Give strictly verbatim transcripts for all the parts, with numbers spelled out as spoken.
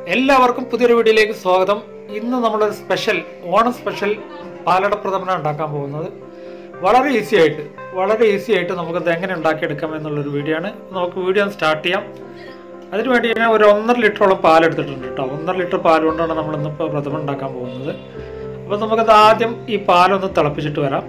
എല്ലാവർക്കും പുതിയൊരു വീഡിയോയിലേക്ക് സ്വാഗതം. ഇന്ന് നമ്മളൊരു സ്പെഷ്യൽ ഓണം സ്പെഷ്യൽ പാലട പ്രഥമന ഉണ്ടാക്കാൻ പോകുന്നത്. വളരെ ഈസി ആയിട്ട് വളരെ ഈസി ആയിട്ട് നമുക്കത് എങ്ങനെ ഉണ്ടാക്കിയെടുക്കാം എന്നുള്ളൊരു വീഡിയോ ആണ്. നമുക്ക് വീഡിയോ സ്റ്റാർട്ട് ചെയ്യാം. അതിന് വേണ്ടി ഞാൻ ഒരു ഒന്നര ലിറ്ററോളം പാലെടുത്തിട്ടുണ്ട് കേട്ടോ. ഒന്നര ലിറ്റർ പാൽ കൊണ്ടാണ് നമ്മൾ ഇന്നിപ്പോൾ പ്രഥമൻ ഉണ്ടാക്കാൻ പോകുന്നത്. അപ്പോൾ നമുക്കത് ആദ്യം ഈ പാലൊന്ന് തിളപ്പിച്ചിട്ട് വരാം.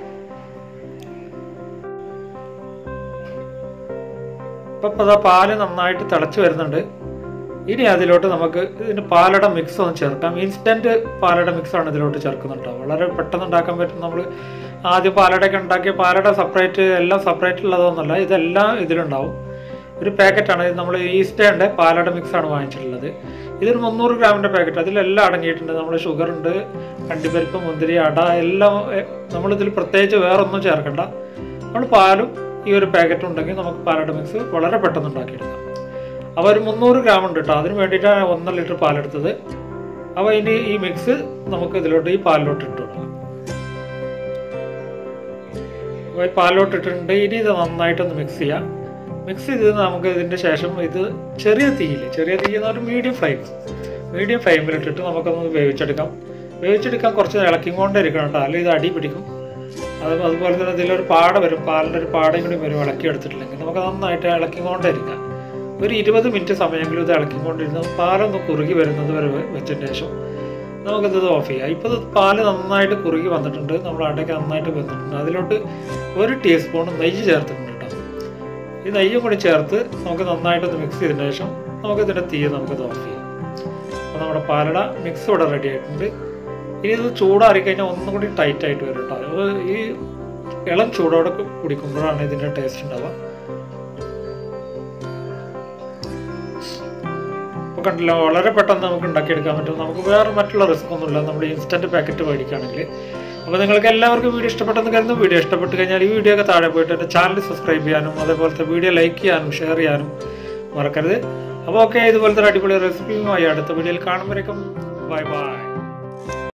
ഇപ്പം അതാ പാല് നന്നായിട്ട് തിളച്ച് വരുന്നുണ്ട്. ഇനി അതിലോട്ട് നമുക്ക് ഇതിന് പാലട മിക്സ് ഒന്ന് ചേർക്കാം. ഇൻസ്റ്റൻറ്റ് പാലട മിക്സാണ് ഇതിലോട്ട് ചേർക്കുന്നുണ്ടോ. വളരെ പെട്ടെന്ന് ഉണ്ടാക്കാൻ പറ്റും. നമ്മൾ ആദ്യം പാലടയൊക്കെ ഉണ്ടാക്കിയ പാലട സെപ്പറേറ്റ് എല്ലാം സെപ്പറേറ്റ് ഉള്ളതൊന്നുമല്ല, ഇതെല്ലാം ഇതിലുണ്ടാവും. ഒരു പാക്കറ്റാണ് ഇത്. നമ്മൾ ഈസ്റ്റേൻ്റെ പാലട മിക്സാണ് വാങ്ങിച്ചിട്ടുള്ളത്. ഇതൊരു മുന്നൂറ് ഗ്രാമിൻ്റെ പാക്കറ്റ്. അതിലെല്ലാം അടങ്ങിയിട്ടുണ്ട്. നമ്മൾ ഷുഗറുണ്ട്, അണ്ടിപ്പരിപ്പ്, മുന്തിരി, അട എല്ലാം. നമ്മളിതിൽ പ്രത്യേകിച്ച് വേറൊന്നും ചേർക്കണ്ട. നമ്മൾ പാലും ഈ ഒരു പാക്കറ്റ് ഉണ്ടെങ്കിൽ നമുക്ക് പാലട മിക്സ് വളരെ പെട്ടെന്ന് ഉണ്ടാക്കിയെടുക്കാം. അപ്പോൾ ഒരു മുന്നൂറ് ഗ്രാം ഉണ്ട് കേട്ടോ. അതിന് വേണ്ടിയിട്ടാണ് ഒന്നര ലിറ്റർ പാലെടുത്തത്. അപ്പോൾ ഇനി ഈ മിക്സ് നമുക്ക് ഇതിലോട്ട് ഈ പാലിലോട്ട് ഇട്ട് കൊടുക്കാം. അപ്പോൾ ഈ പാലിലോട്ട് ഇട്ടിട്ടുണ്ട്. ഇനി ഇത് നന്നായിട്ടൊന്ന് മിക്സ് ചെയ്യാം. മിക്സ് ചെയ്ത് നമുക്ക് ഇതിൻ്റെ ശേഷം ഇത് ചെറിയ തീയിൽ ചെറിയ തീ എന്ന് പറഞ്ഞാൽ മീഡിയം ഫ്ലെയിം മീഡിയം ഫ്ലെയിമിലിട്ടിട്ട് നമുക്കൊന്ന് വേവിച്ചെടുക്കാം. വേവിച്ചെടുക്കാൻ കുറച്ച് ഇളക്കിക്കൊണ്ടിരിക്കണം കേട്ടോ, അല്ലെങ്കിൽ ഇത് അടി പിടിക്കും. അത് അതുപോലെ തന്നെ ഇതിലൊരു പാട വരും, പാലിൻ്റെ ഒരു പാടയും കൂടി വരും. ഇളക്കി എടുത്തിട്ടില്ലെങ്കിൽ നമുക്ക് നന്നായിട്ട് ഇളക്കിക്കൊണ്ടിരിക്കാം. ഒരു ഇരുപത് മിനിറ്റ് സമയമെങ്കിലും ഇത് ഇളക്കിക്കൊണ്ടിരുന്നത് പാലൊന്ന് കുറുകി വരുന്നത് വരെ വെച്ചതിന് ശേഷം നമുക്കിത് ഓഫ് ചെയ്യാം. ഇപ്പോൾ ഇത് പാല് നന്നായിട്ട് കുറുകി വന്നിട്ടുണ്ട്. നമ്മൾ അടയ്ക്ക് നന്നായിട്ട് വെന്നിട്ടുണ്ട്. അതിലോട്ട് ഒരു ടീസ്പൂൺ നെയ്യ് ചേർത്തിട്ടുണ്ട് കേട്ടോ. ഈ നെയ്യും കൂടി ചേർത്ത് നമുക്ക് നന്നായിട്ടൊന്ന് മിക്സ് ചെയ്തതിന് ശേഷം നമുക്കിതിൻ്റെ തീ നമുക്കിത് ഓഫ് ചെയ്യാം. അപ്പോൾ നമ്മുടെ പാലട മിക്സ് ഇവിടെ റെഡി ആയിട്ടുണ്ട്. ഇനി ഇത് ചൂടാറി കഴിഞ്ഞാൽ ഒന്നും കൂടി ടൈറ്റ് ആയിട്ട് വരും കേട്ടോ. അത് ഈ ഇളം ചൂടോടെ കുടിക്കുമ്പോഴാണ് ഇതിൻ്റെ ടേസ്റ്റ് ഉണ്ടാവുക. ഇപ്പോൾ കണ്ടില്ല, വളരെ പെട്ടെന്ന് നമുക്ക് ഉണ്ടാക്കിയെടുക്കാൻ പറ്റും. നമുക്ക് വേറെ മറ്റുള്ള റിസ്ക് ഒന്നുമില്ല നമ്മൾ ഇൻസ്റ്റൻറ്റ് പാക്കറ്റ് മേടിക്കുകയാണെങ്കിൽ. അപ്പോൾ നിങ്ങൾക്ക് എല്ലാവർക്കും വീഡിയോ ഇഷ്ടപ്പെട്ടെന്ന് കരുതുന്നു. വീഡിയോ ഇഷ്ടപ്പെട്ട് കഴിഞ്ഞാൽ ഈ വീഡിയോ ഒക്കെ താഴെ പോയിട്ട് എൻ്റെ ചാനൽ സബ്സ്ക്രൈബ് ചെയ്യാനും അതേപോലത്തെ വീഡിയോ ലൈക്ക് ചെയ്യാനും ഷെയർ ചെയ്യാനും മറക്കരുത്. അപ്പോൾ ഓക്കെ, ഇതുപോലത്തെ അടിപൊളി റെസിപ്പിയുമായി അടുത്ത വീഡിയോയിൽ കാണുമ്പോഴേക്കും ബൈ ബൈ.